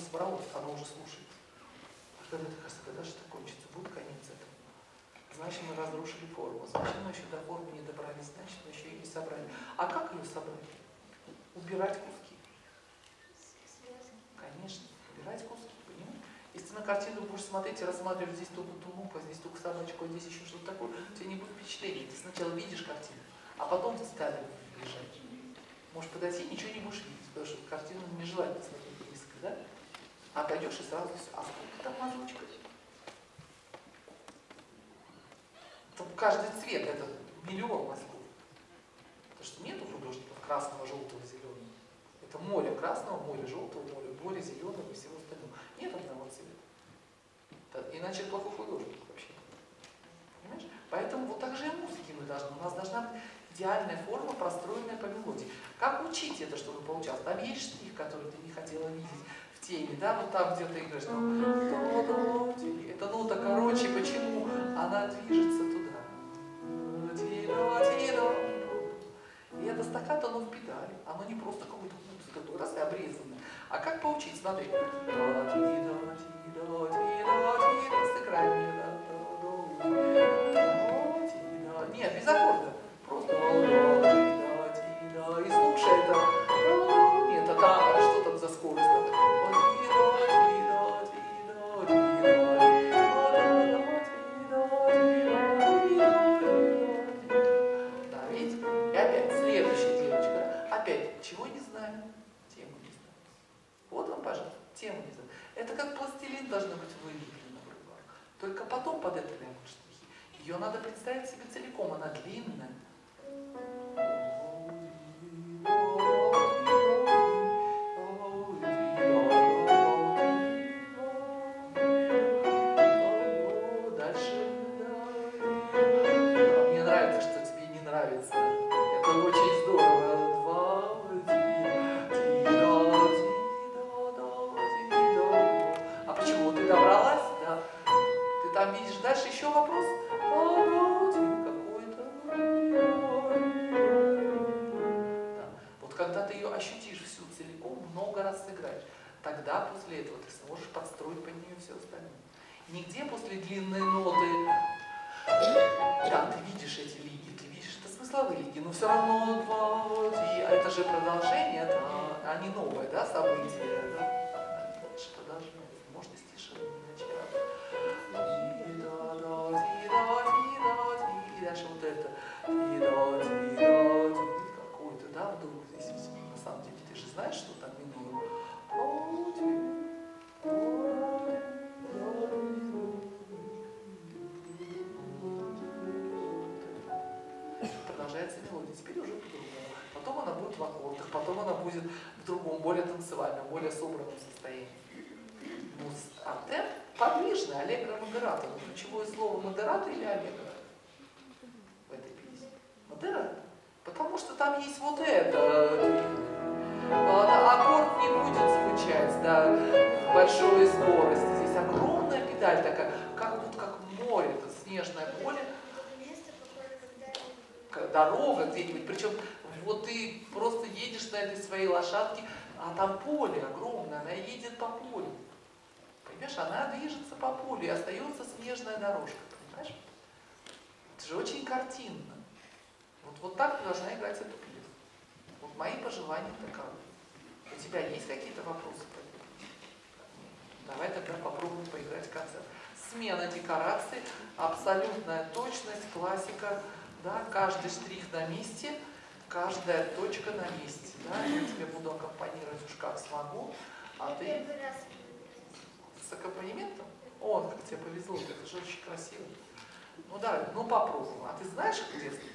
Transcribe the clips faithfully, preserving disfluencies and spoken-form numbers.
собралось, оно уже слушает. А когда ты кажется, когда же это кончится, будет конец этого. Значит, мы разрушили форму, значит, мы еще до формы не добрались, значит, мы еще ее не собрали. А как ее собрать? Убирать куски. Конечно, убирать куски, понимаешь? Если ты на картину будешь смотреть и рассматривать, здесь только тулупа, здесь только собачку, а здесь еще что-то такое, у тебя не будет впечатления. Ты сначала видишь картину, а потом детали лежать. Можешь подойти, ничего не будешь видеть, потому что картину не желательно смотреть близко, да? А пойдешь и сразу все. А сколько там мазочка? Там каждый цвет это миллион мазков. Потому что нету художников красного, желтого, зеленого. Это море красного, море желтого, море, море зеленого и всего остального. Нет одного цвета. Иначе это плохой художник вообще. Понимаешь? Поэтому вот так же и музыки мы должны. У нас должна быть идеальная форма, простроенная по мелодии. Как учить это, чтобы получалось? Там есть штрих, который ты не хотела видеть в теме, да? Вот там, где ты играешь, там, это нота короче, почему? Она движется туда. И это стаккато, оно в педали. Оно не просто какой-то пульс такой, раз и обрезанный. А как поучить? Смотри. Сыграй мне. Нет, без аккорда. Просто. И слушай это. Нет, это что там за скорость? Чего не знаем? Тему не знаем. Вот вам, пожалуйста, тему не знаем. Это как пластилин должно быть вылеплено в руках. Только потом под это лягут штрихи. Ее надо представить себе целиком, она длинная. Дальше. Мне нравится, что тебе не нравится. Это очень здорово. Там видишь дальше еще вопрос. Какой-то. Да. Вот когда ты ее ощутишь всю целиком, много раз сыграешь, тогда после этого ты сможешь подстроить под нее все остальное. Нигде после длинной ноты, да, ты видишь эти лиги, ты видишь, это смысловые лиги, но все равно два, а это же продолжение, это, а не новое, да, событие, да? Дальше продолжение, может и стиши, и дальше вот это какой-то, да, вдруг здесь на самом деле ты же знаешь, что там минор. Продолжается мелодия, теперь уже по-другому. Потом она будет в аккордах, потом она будет в другом, более танцевальном, более собранном состоянии. Ну, а темп подвижный, аллегро модерато. Ну, ключевое слово модерато или аллегро в этой песне? Модерато. Потому что там есть вот это. Аккорд не будет звучать, да, в большой скорости. Здесь огромная педаль такая, как вот как море, это снежное поле. Дорога где-нибудь, причем вот ты просто едешь на этой своей лошадке, а там поле огромное, она едет по полю. Понимаешь, она движется по полю, и остается снежная дорожка, понимаешь? Это же очень картинно. Вот, вот так ты должна играть эту пьесу. Вот мои пожелания таковы. У тебя есть какие-то вопросы? Давай тогда попробуем поиграть концерт. Смена декораций, абсолютная точность, классика, да, каждый штрих на месте, каждая точка на месте. Да? Я тебе буду аккомпанировать уж как смогу, а ты с аккомпанементом? О, как тебе повезло, это же очень красиво. Ну давай, ну попробуем. А ты знаешь, где ступать?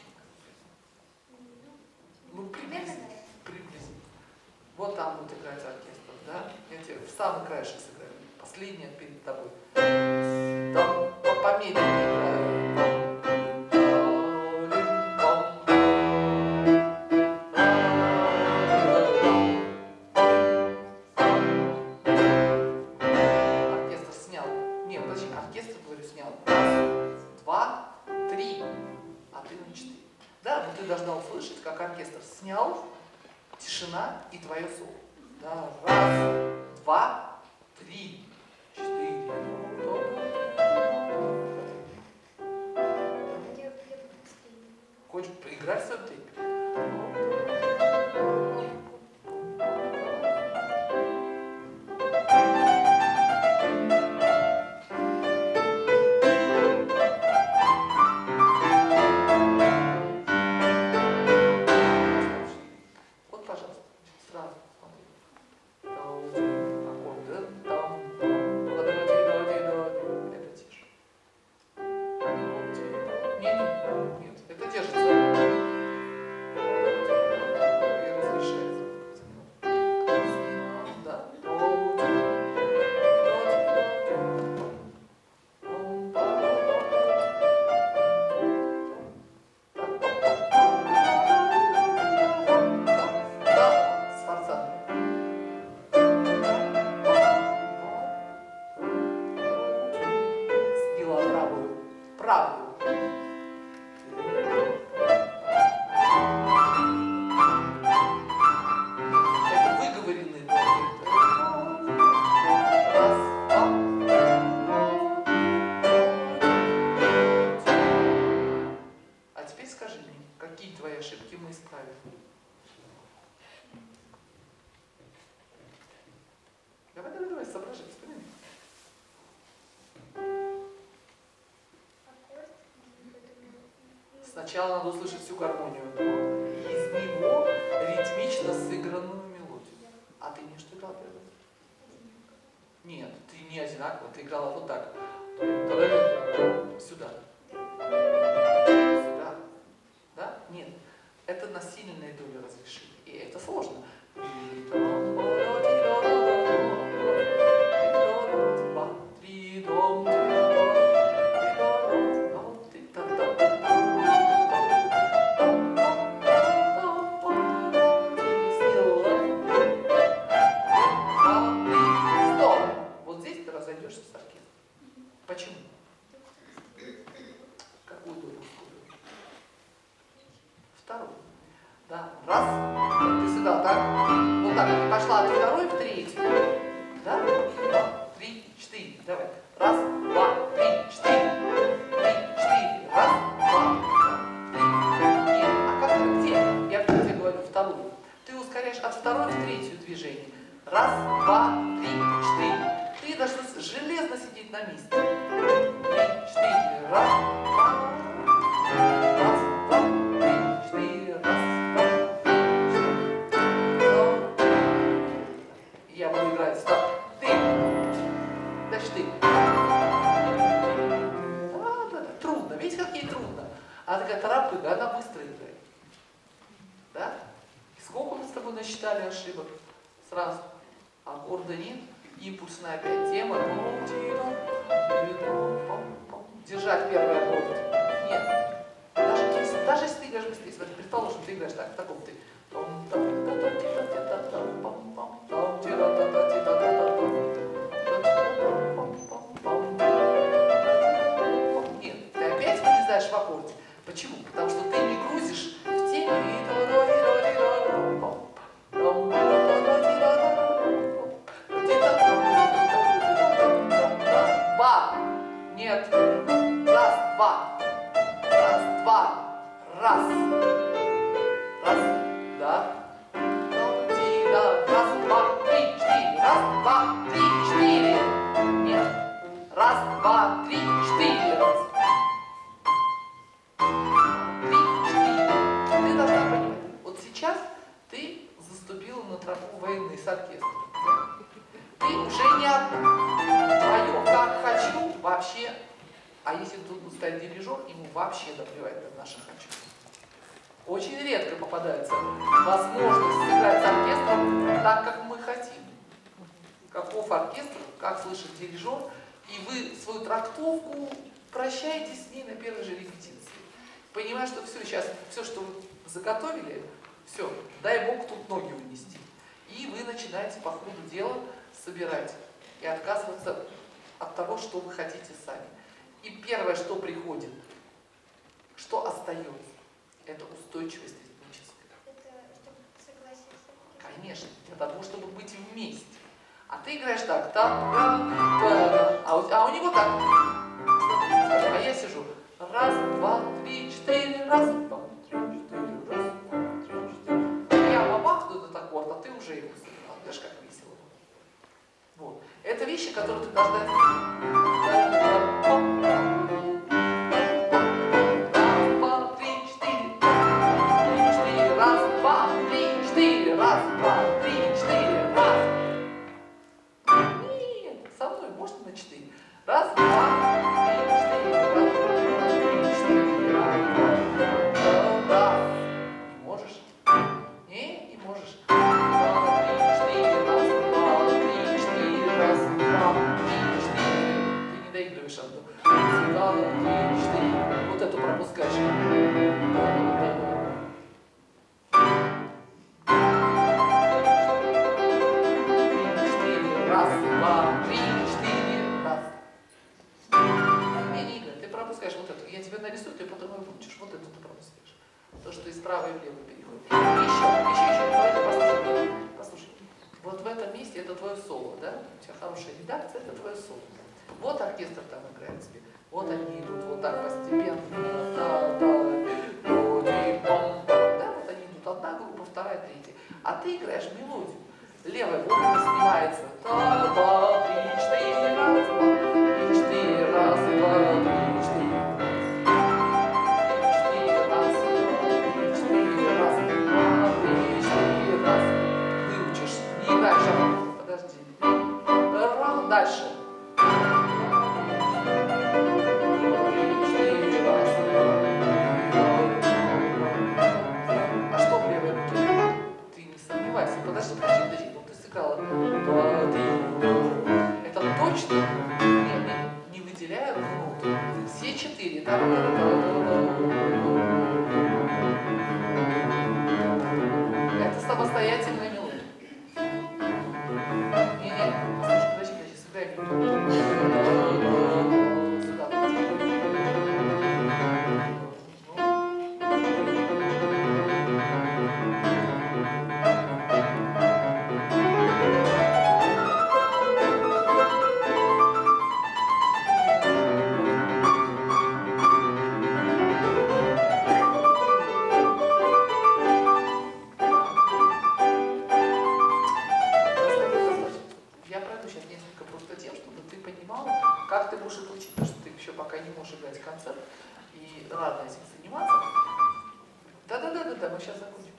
Ну приблизительно. Приблизительно. Вот там будет играть оркестр, да? Я тебе в самый краешек сыграю. Последняя перед тобой. Там помедленнее играю. Ты должна услышать, как оркестр снял, тишина и твое соло. Да, раз, два, Сначала надо услышать всю гармонию нот, и из него ритмично сыгранную мелодию. А ты не что играл первый? Нет, ты не одинаково, ты играла вот так. Сюда. Сюда. Да? Нет. Это на сильные доли разрешили. И это сложно. Вот здесь ты разойдешься с оркестром. Почему? Какую долю? Вторую. Да. Раз. Ты сюда, так? Вот так. Ты пошла от второй в третью. Да? Два, три, четыре. Давай. Раз, два, три, четыре. Три, четыре. Раз, два, три. Нет. А как ты где? Я тебе говорю вторую. Ты ускоряешь от второй в третью движение. Раз, два, три, четыре. Ты должна железно сидеть на месте. Три, четыре. Раз, два. Раз, два, три, четыре. Раз, два, три, четыре. Я буду играть. Стоп. Ты. Дальше ты. Да, да, да. Трудно. Видите, как ей трудно? Она такая торопыга, она быстро играет. Да? И сколько мы с тобой насчитали ошибок? Сразу. Аккорда нет. Импульсная опять тема. Держать первый аккорд. Нет. Даже если, даже если ты играешь быстрее, предположим, ты играешь так, в таком ты. Нет, ты опять вылезаешь в аккорде. Почему? Потому что ты не грузишь в теме. Два. Нет. Раз, два. Раз, два. Раз. Раз. Да. Раз, два, три, четыре. Раз, два, три, четыре. Нет. Раз, два, три, четыре. Раз. Три, четыре. Ты должна понимать. Вот сейчас ты заступила на тропу войны с оркестром. Ты уже не одна. Твое «как хочу» вообще, а если тут будет стоять дирижер, ему вообще наплевать на наше «хочу». Очень редко попадается возможность сыграть с оркестром так, как мы хотим. Каков оркестр, как слышит дирижер, и вы свою трактовку прощаете с ней на первой же репетиции. Понимая, что все сейчас, все, что вы заготовили, все, дай Бог тут ноги унести. И вы начинаете по ходу дела собирать и отказываться от того, что вы хотите сами. И первое, что приходит, что остается, это устойчивость ритмическая. Это чтобы согласиться? Конечно, для того, чтобы быть вместе. А ты играешь так, так, да, да, да. А, у, а у него так. А я сижу. Раз, два, три, четыре, раз, два, три, четыре, раз, два, три, четыре. Я бабахну этот аккорд, а ты уже его сыграл. Знаешь, как весело. Вот. Это вещи, которые ты должна... Раз, два, три, четыре, раз. Нет, со мной можно на четыре. Раз, два, три, четыре, раз, два, три, четыре, раз, два, раз. Не можешь? Не, не можешь. Два, три, четыре, раз, два, три, четыре, раз, два, три, четыре. Ты не доигрываешь одну. Раз, два, три, четыре. Вот эту пропускаешь. Раз, два, три, четыре, раз. Не, не играй, ты пропускаешь вот эту. Я тебе нарисую, ты потом ее выучишь. Вот эту ты пропускаешь. То, что из права и влево переходит. Еще, еще, еще. Давайте послушай. Послушай. Вот в этом месте это твое соло, да? У тебя хорошая редакция, это твое соло. Вот оркестр там играет тебе. Вот они идут вот так постепенно. Да, да, до, ди, бом, бом. Да, вот они идут. Одна группа, вторая, третья. А ты играешь мелодию. Левая вовремя снимается. Раз, два, три, четыре, раз, два, три, четыре, раз, два, три, четыре. Три, четыре, раз, Это точно не, не, не выделяя одну ноту. Все четыре. Это самостоятельная мелодия. Не, не, слушай, подожди, подожди, сыграй как ты будешь это учить, потому что ты еще пока не можешь играть концерт, и рано этим заниматься. Да-да-да-да, мы сейчас закончим.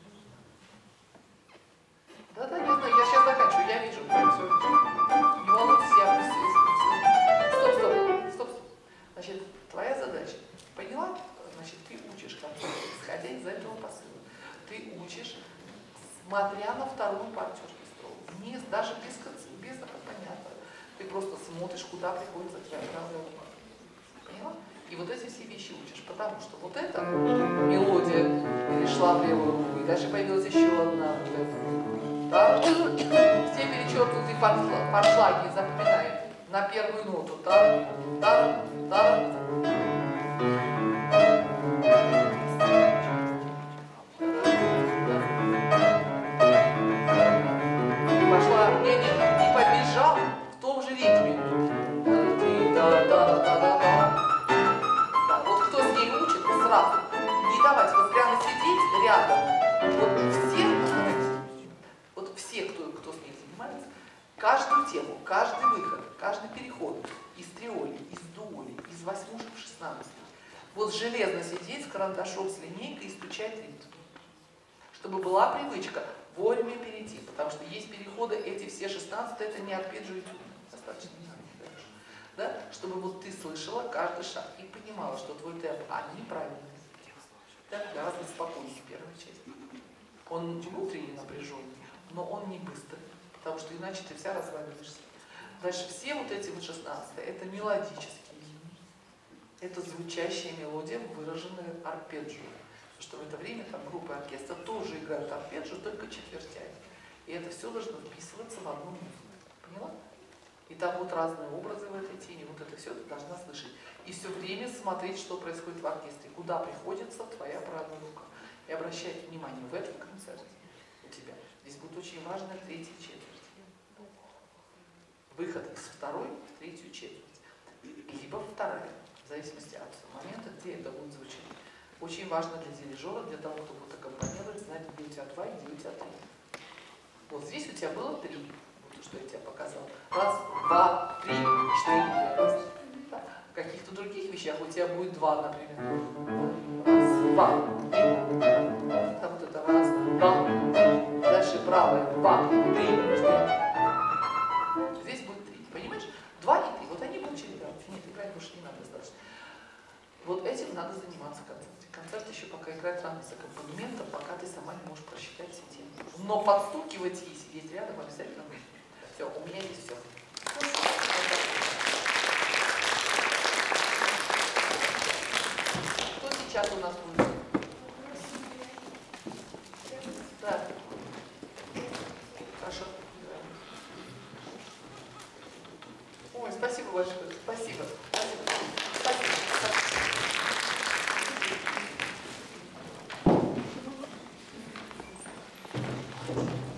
Да-да, я знаю, я сейчас заканчиваю, я вижу. Не волнуйтесь, я... Стоп, стоп, стоп, стоп. Значит, твоя задача, поняла? Значит, ты учишь концерт, исходя из этого посыла. Ты учишь, смотря на вторую партию оркестровую, вниз, даже без, без аккомпаниатора. Ты просто смотришь, куда приходится твоя правая рука. Поняла? И вот эти все вещи учишь, потому что вот эта мелодия перешла в левую руку, и дальше появилась еще одна. Вот эта. Да? Все перечеркнутые подшлаги запоминаем на первую ноту. Тар, тар, тар. Пошла, не, не, не побежал в том же ритме. Да, да, да, да, да. Да, вот кто с ней учит, сразу не давать, вот прямо сидеть рядом. Вот все, вот все, кто, кто с ней занимается, каждую тему, каждый выход, каждый переход из триоли, из дуоли, из восьмушек в шестнадцать. Вот железно сидеть с карандашом, с линейкой и стучать ритм. Чтобы была привычка вовремя перейти, потому что есть переходы, эти все шестнадцать, это не арпеджио, достаточно не надо дальше. Да? Чтобы вот ты слышала каждый шаг и понимала, что твой темп, они правильные. Да? Гораздо спокойнее первая часть. Он внутренне напряженный, но он не быстрый, потому что иначе ты вся разваливаешься. Дальше все вот эти вот шестнадцатые, это мелодические. Это звучащая мелодия, выраженная арпеджио. Потому что в это время там группы оркестра тоже играют арпеджио, только четвертями. И это все должно вписываться в одну музыку. Поняла? И там вот разные образы в этой теме, вот это все ты должна слышать. И все время смотреть, что происходит в оркестре, куда приходится твоя правая рука. И обращать внимание в этом концерте у тебя. Здесь будет очень важная третья четверть. Выход из второй в третью четверть. Либо вторая, в зависимости от момента, где это будет звучать. Очень важно для дирижера, для того, кто будет аккомпанировать, знать, где у тебя два и где у тебя три. Вот здесь у тебя было три. Вот что я тебе показала. Раз, два, три, четыре, раз. Да. В каких-то других вещах у тебя будет два, например. Раз, два, три. Там вот это раз, два, три. Дальше правая, два, три, четыре. Здесь будет три. Понимаешь? Два и три. Вот они будут чередоваться. Нет, играть больше не надо достаточно. Вот этим надо заниматься в концерте. Концерт еще пока играет рано с аккомпанементом, пока ты сама не можешь просчитать все темы. Но подстукивать и сидеть рядом обязательно нужно. Все, у меня здесь все. Кто сейчас у нас будет? Да. Хорошо. Ой, спасибо большое. Спасибо. Спасибо. Спасибо. Спасибо.